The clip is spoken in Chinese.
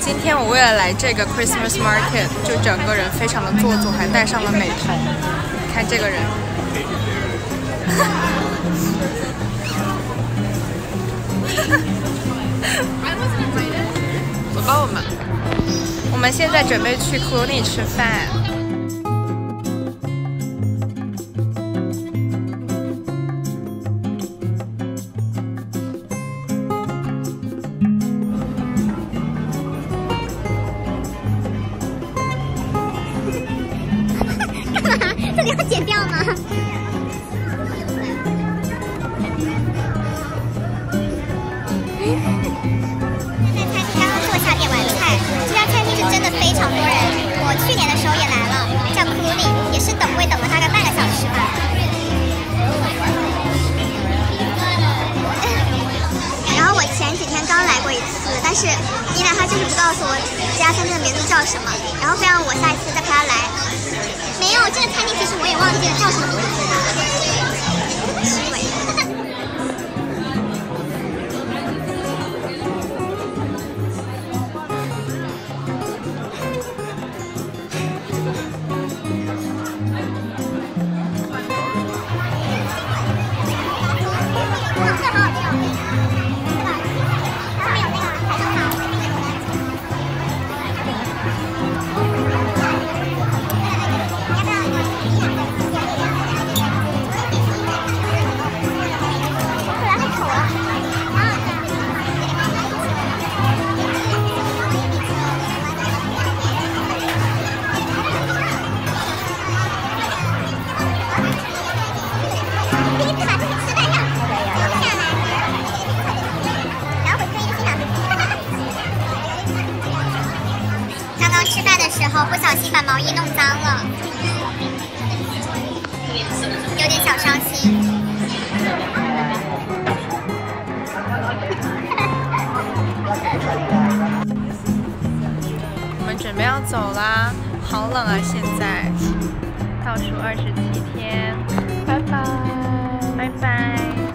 今天我为了来这个 Christmas Market， 就整个人非常的做作，还戴上了美瞳。看这个人，走吧，我们现在准备去 Clooney 吃饭。 这个要剪掉吗？在餐厅刚刚坐下点完菜，这家餐厅是真的非常多人。我去年的时候也来了，叫 Clooney， 也是等位等了大概半个小时吧。然后我前几天刚来过一次，但是妮娜她就是不告诉我这家餐厅的名字叫什么，然后非让我下一次再陪她来。 没有，这个餐厅其实我也忘记了叫什么名字了。虚伪。哇，这好好吃哦！对吧？然后还有那个海参汤。 吃饭的时候不小心把毛衣弄脏了，有点小伤心。 我们准备要走啦，好冷啊！现在倒数27天，拜拜，拜拜。